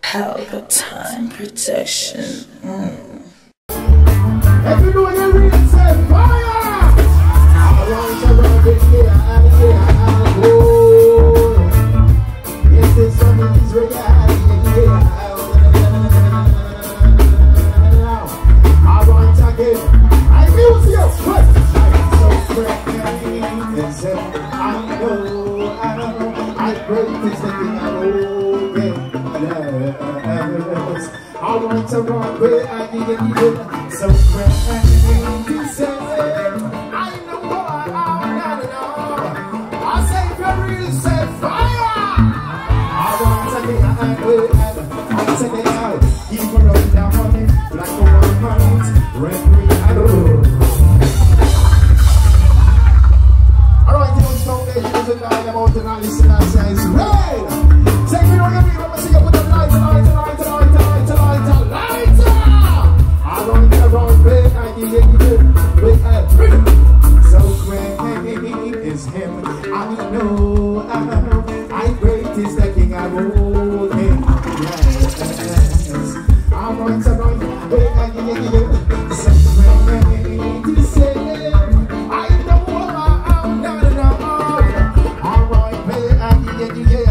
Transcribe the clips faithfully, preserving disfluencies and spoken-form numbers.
Palpatine protection. Mm. If you know the real say fire! I want to run it here and here and go. Yes, this song is real. I want to give I use your foot. I'm so great. I know, I know, I break this thing I know. Yes. I want to run where I need it. So great. You say, I know what I know. I say for real, say fire. I want to be a way. I say they out. Keep her up down on it. Like a one month. Red, green, and red. Alright, you don't stop there. You don't lie about it. I listen and say it's red. Take me on your feet. Let me see you put the light, light, light, light, light, light, light. I want to run big. I need it. Big and pretty. So great is him. I know, I know. I great is the king. I will him. Yes. I want to run big. I need it. So great is him. I know I'm not enough. I want big. I need it.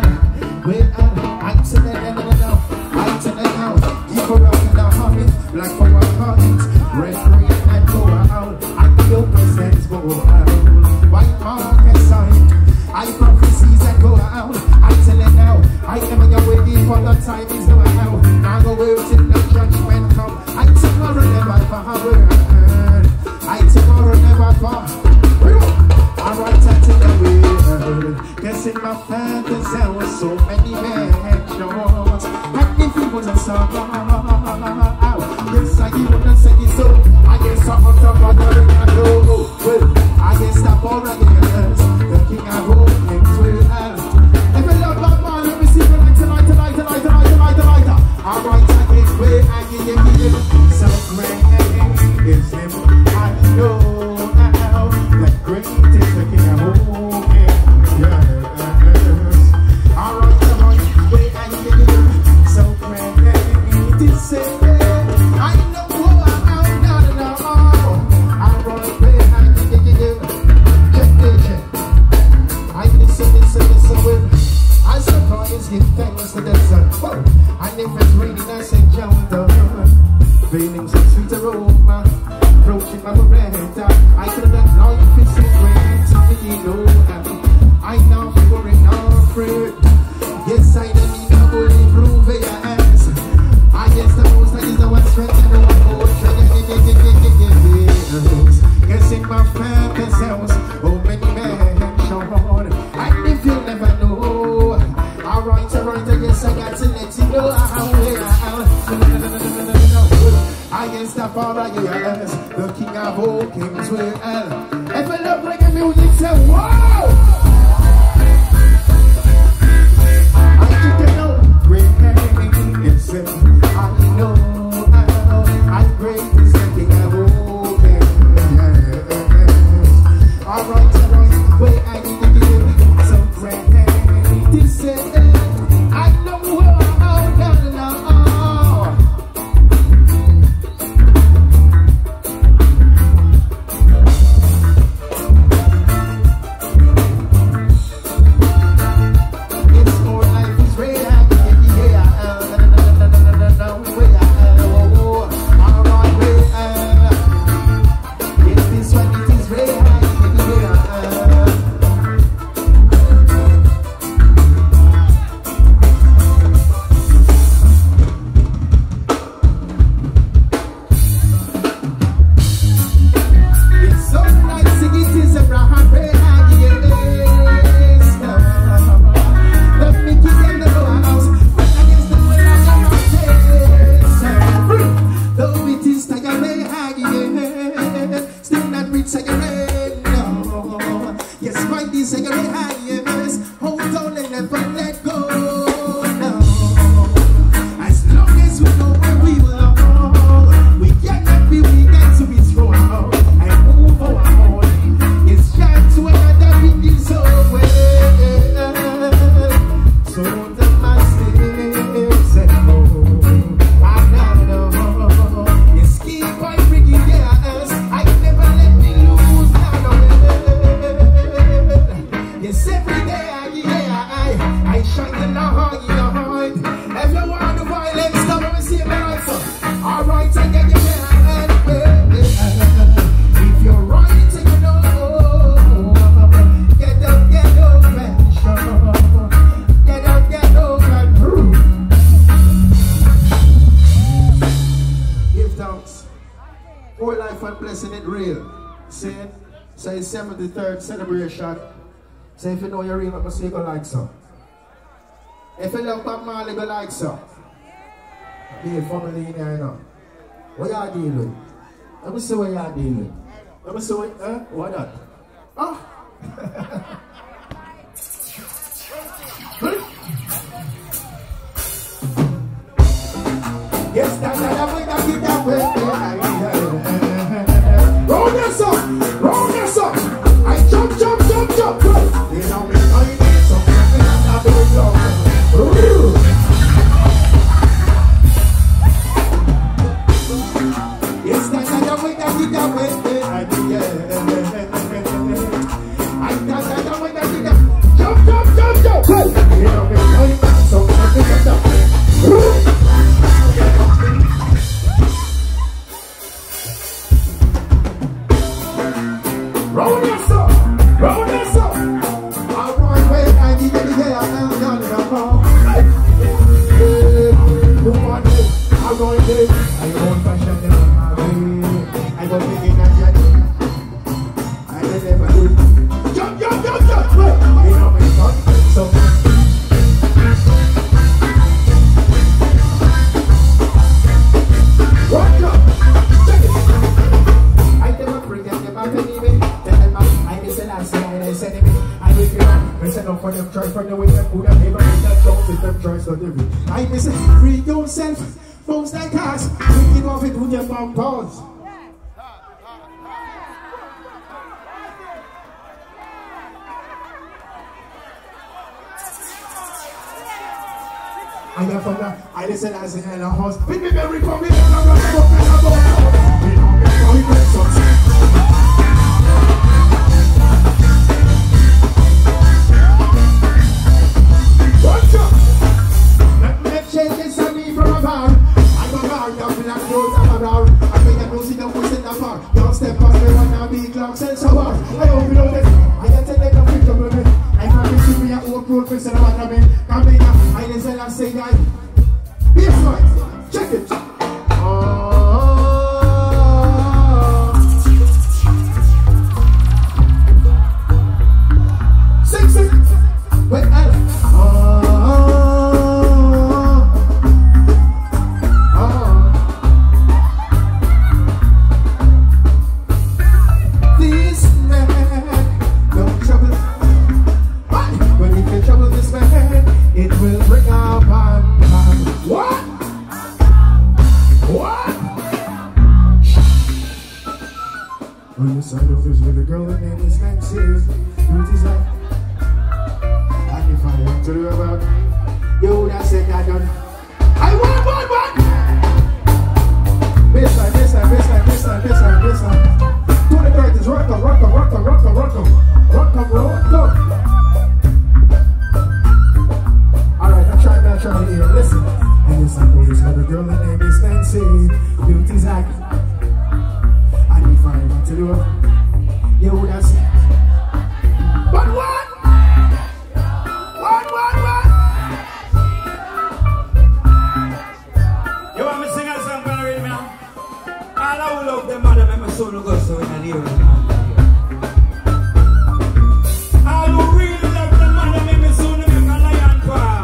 I'm telling you now. I'm telling you now. Keep her up in the heart. Like for one heart. Red, green, and go out. I feel presents go out. White mark and sign. I prophecies and go out. I tell it now. I never get waiting for the time is now. I go wait till the judgment come. I tomorrow never forward. I tomorrow never forward. I write that in the way. Guess in my fantasy there was so many mentions. And if it was a song, yes, I give it a second so. I guess I'm on top of the ring and go. Well, I guess that for against the king I hope him well. If I love that man, let me see the light, light, light, light, light, light, light. I write that his way, I give him, give him. So great is him. I know now that great is the king I hope him. Yes. I write the right way, I give him. So great is him. I know who I am, not enough. I write way, I give him. Check it, check. I listen, listen, listen with. I surprise, give thanks to the sun. Whoa. And if it's raining, I say, Jonathan. Feelings of sweet aroma. Approaching my Beretta. I could have life is so great to me, know. I know you're not afraid. Yes, I don't need to go improve your hands. I guess the most I is the one strength and the one more strength. Guess in my father's house, oh many men shone. And if you never know, alright, alright, I guess I got to let you know how we are. I guess the father, yes, the king of all kings will. If I love reggae music, say wow! I know, I know, I'm great is the king of all kings. Alright, alright, wait, I need to give so great. This is I know where I'm gonna know. It's more life is real. Say blessing it real. See it? So it's seventy-third celebration. So if you know you're real, I'm going to say you go like so. If you love Bob Marley, go like so. Be a family in here, you know. What y'all dealing with? Let me see what y'all dealing with. Let me see what, eh? What that? Oh! Yes, that's the way that you can wait. Roll this up! Roll this up! I jump, jump, jump, jump! You know me, I need something I'm not doing long. Yes, that's the way that you can wait. I that's the way that you can jump, jump, jump, jump! You know me, I need something I'm not doing. Roll this up, roll this up. I want to wait, I need to get out and down the hall. You want it, I'm going to it. I won't fashion it on my way. I go thinking that you're doing. I will never do. Jump, jump, jump, jump. You know me, son. So. Watch up. Check it. I never forget about the baby. I said it, I will feel I said no for them try for the way that food and paper and that don't with them tries to do it. I miss it, free yourself, folks like us, we off it with your mom pause. I am from the, I listen as in a house, with me very coming, and I'm not going to go. We don't get no regrets. Changes on me from a bar. I go bar, now feel like clothes on a bar. I think I don't see the voice in the bar. Don't step past me when I be clocks and so on. I hope you know this. I got to let them pick up with me. I can't be me a old cool face and a water me. Come in, I listen and say, guy. Be a smart. Check it. Oh. Sing, sing. Wait, I. Oh. It will bring our band. What? What? On the side of this little girl, her name is Nancy. Beauty's like, and if I want to do about you would have said that done. I want, want, want! Baseline, baseline, baseline, baseline, baseline, baseline. To the greatest, rock up, rock up, rock up, rock up, rock up, rock up, rock up. Try to hear, listen. And yes, I know this other girl, her name is Nancy. Beauty's like, I need find what to do. You would have seen. But what? What, what, what? You want me to sing a song for the man? All I will love them, mother, make my soul go so in the ear. All who really love them, mother, make my soul make a lion cry.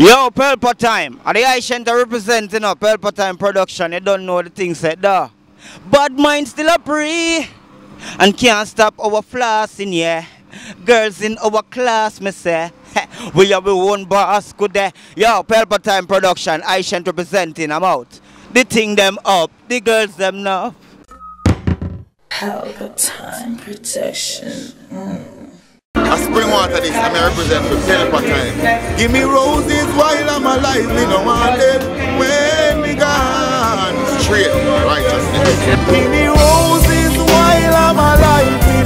Yo, Pelpa time. And the Aisha representing up Pelpa time production. You don't know the things said there. Bad mind still a pre. And can't stop our floss in here. Girls in our class, me say. We have our own boss, good day. Yo, Pelpa time production. Aisha representing. I'm out. The thing them up. The girls them now. Pelpa time protection. Mm. A spring water this, I may represent for Pelpa time. Give me roses while I'm alive, me no want them when me gone. Straight righteousness. Give me roses while I'm alive, me